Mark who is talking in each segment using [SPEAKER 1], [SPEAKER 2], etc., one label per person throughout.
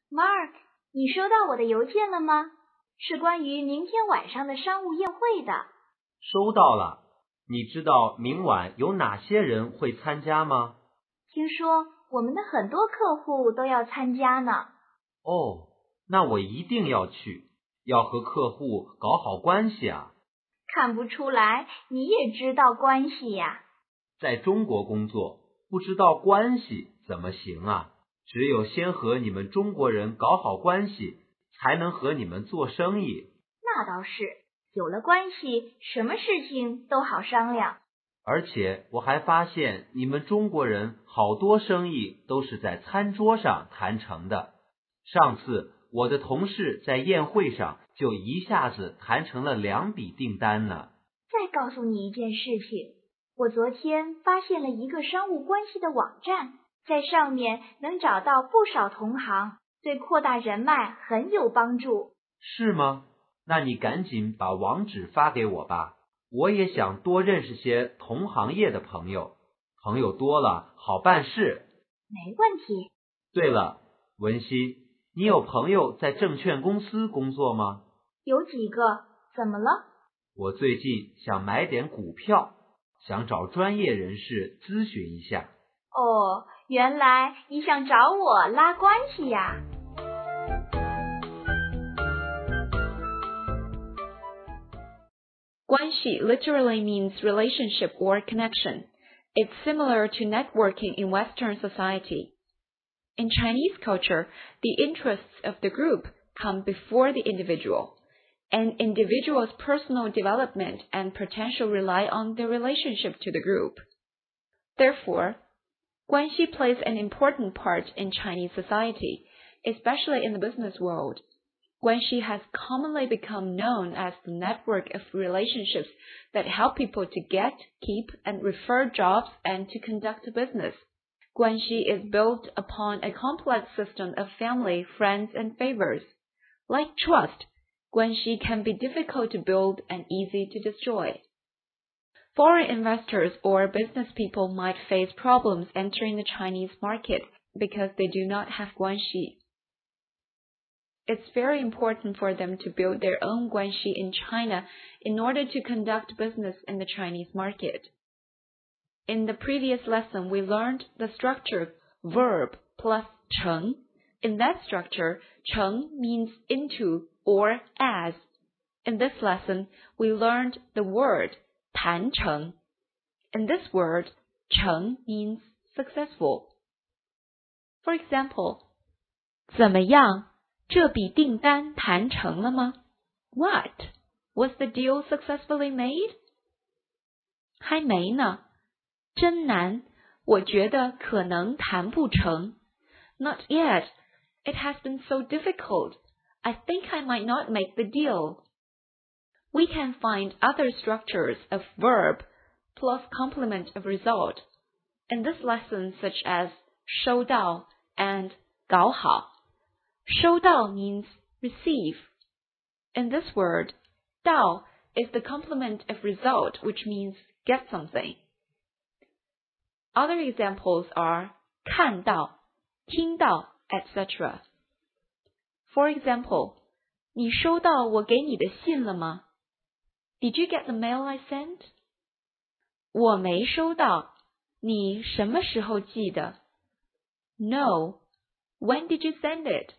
[SPEAKER 1] Mark， 你收到我的邮件了吗？是关于明天晚上的商务宴会的。
[SPEAKER 2] 收到了。你知道明晚有哪些人会参加吗？
[SPEAKER 1] 听说我们的很多客户都要参加呢。
[SPEAKER 2] 哦，那我一定要去，要和客户搞好关系啊。
[SPEAKER 1] 看不出来，你也知道关系呀。
[SPEAKER 2] 在中国工作，不知道关系怎么行啊？只有先和你们中国人搞好关系，才能和你们做生意。
[SPEAKER 1] 那倒是，有了关系，什么事情都好商量。
[SPEAKER 2] 而且我还发现你们中国人好多生意都是在餐桌上谈成的。上次我的同事在宴会上就一下子谈成了2笔订单呢。
[SPEAKER 1] 再告诉你一件事情，我昨天发现了一个商务关系的网站，在上面能找到不少同行，对扩大人脉很有帮助。
[SPEAKER 2] 是吗？那你赶紧把网址发给我吧，我也想多认识些同行业的朋友，朋友多了好办事。
[SPEAKER 1] 没问题。
[SPEAKER 2] 对了，文熙，你有朋友在证券公司工作吗？
[SPEAKER 1] 有几个，怎么了？
[SPEAKER 2] 我最近想买点股票，想找专业人士咨询一下。
[SPEAKER 1] 哦，原来你想找我拉关系呀。
[SPEAKER 3] Guanxi literally means relationship or connection. It's similar to networking in Western society. In Chinese culture, the interests of the group come before the individual. An individual's personal development and potential rely on their relationship to the group. Therefore, Guanxi plays an important part in Chinese society, especially in the business world. Guanxi has commonly become known as the network of relationships that help people to get, keep, and refer jobs and to conduct business. Guanxi is built upon a complex system of family, friends, and favors. Like trust, Guanxi can be difficult to build and easy to destroy. Foreign investors or business people might face problems entering the Chinese market because they do not have Guanxi. It's very important for them to build their own Guanxi in China in order to conduct business in the Chinese market. In the previous lesson, we learned the structure verb plus 成. In that structure, 成 means into or as. In this lesson, we learned the word 谈成. In this word, 成 means successful. For example, 怎么样？这笔订单谈成了吗？ What? Was the deal successfully made? 还没呢。真难，我觉得可能谈不成。Not yet. It has been so difficult. I think I might not make the deal. We can find other structures of verb plus complement of result in this lesson, such as 收到 and 搞好。收到 means receive. In this word, 到 is the complement of result, which means get something. Other examples are 看到, 听到, etc. For example, 你收到我给你的信了吗? Did you get the mail I sent? 我没收到，你什么时候寄的? No. When did you send it?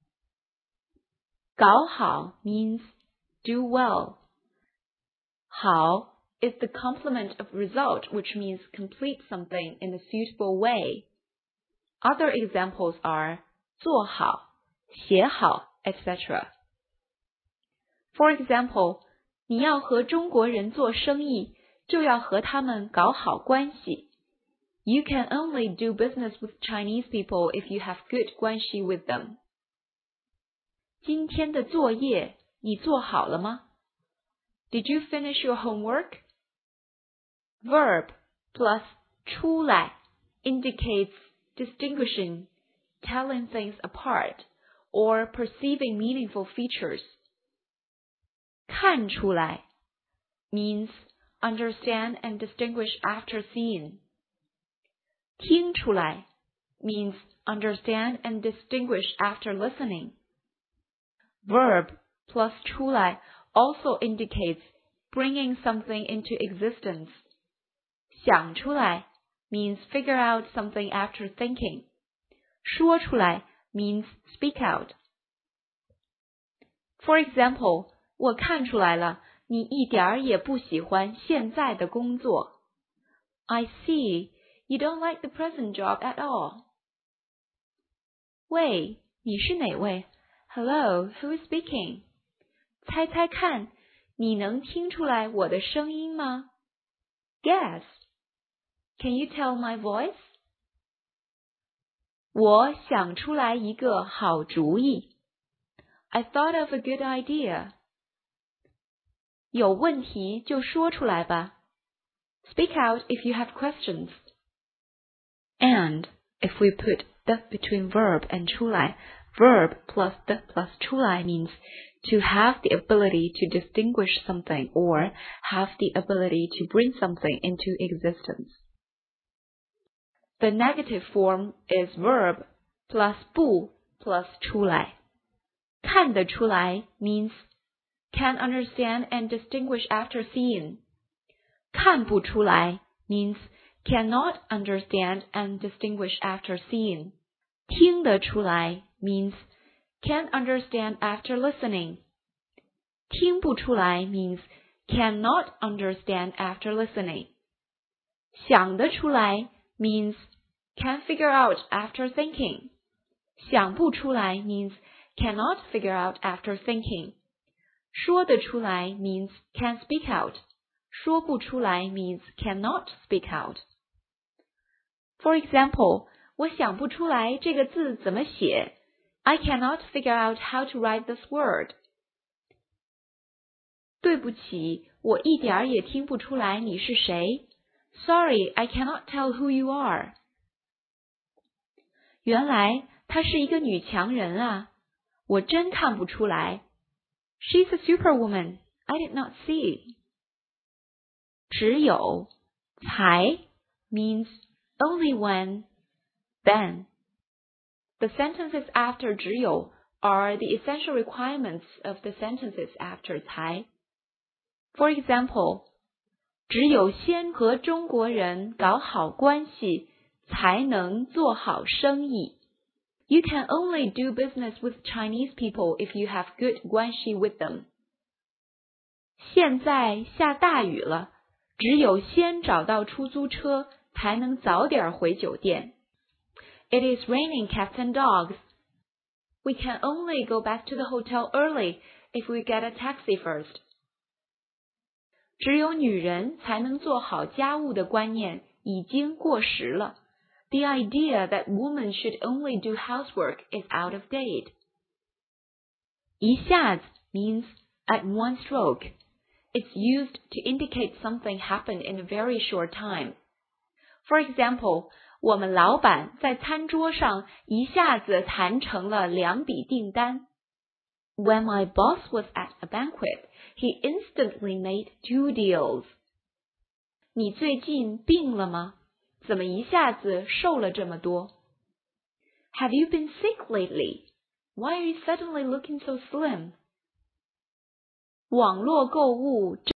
[SPEAKER 3] 搞好 means do well. 好 is the complement of result, which means complete something in a suitable way. Other examples are 做好, 写好, etc. For example, 你要和中国人做生意，就要和他们搞好关系。You can only do business with Chinese people if you have good 关系 with them. 今天的作业你做好了吗? Did you finish your homework? Verb plus 出来 indicates distinguishing, telling things apart, or perceiving meaningful features. 看出来 means understand and distinguish after seeing. 听出来 means understand and distinguish after listening. Verb plus 出来 also indicates bringing something into existence. 想出来 means figure out something after thinking. 说出来 means speak out. For example, 我看出来了，你一点儿也不喜欢现在的工作。I see, you don't like the present job at all. 喂，你是哪位？ Hello, who is speaking? 猜猜看，你能听出来我的声音吗？ Guess. Can you tell my voice? 我想出来一个好主意。I thought of a good idea. 有问题就说出来吧。Speak out if you have questions. And if we put the between verb and 出来, verb plus the plus 出来 means to have the ability to distinguish something or have the ability to bring something into existence. The negative form is verb plus 不 plus 出来。看得出来 means can understand and distinguish after seeing. 看不出来 means cannot understand and distinguish after seeing. 听得出来 means can understand after listening. 听不出来 means cannot understand after listening. 想得出来 means can figure out after thinking. 想不出来 means cannot figure out after thinking. 说得出来 means can speak out. 说不出来 means cannot speak out. For example, 我想不出来这个字怎么写。I cannot figure out how to write this word. 对不起，我一点儿也听不出来你是谁。Sorry, I cannot tell who you are. 原来她是一个女强人啊，我真看不出来。She's a superwoman. I did not see. 只有才 means only when, then. The sentences after 只有 are the essential requirements of the sentences after 才。For example, 只有先和中国人搞好关系，才能做好生意。You can only do business with Chinese people if you have good 关系 with them. 现在下大雨了，只有先找到出租车，才能早点回酒店。It is raining cats and dogs. We can only go back to the hotel early if we get a taxi first. 只有女人才能做好家务的观念已经过时了。The idea that women should only do housework is out of date. 一下子 means at one stroke. It's used to indicate something happened in a very short time. For example, 我们老板在餐桌上一下子谈成了2笔订单。When my boss was at a banquet, he instantly made 2 deals. 你最近病了吗？怎么一下子瘦了这么多？ Have you been sick lately? Why are you suddenly looking so slim? 网络购物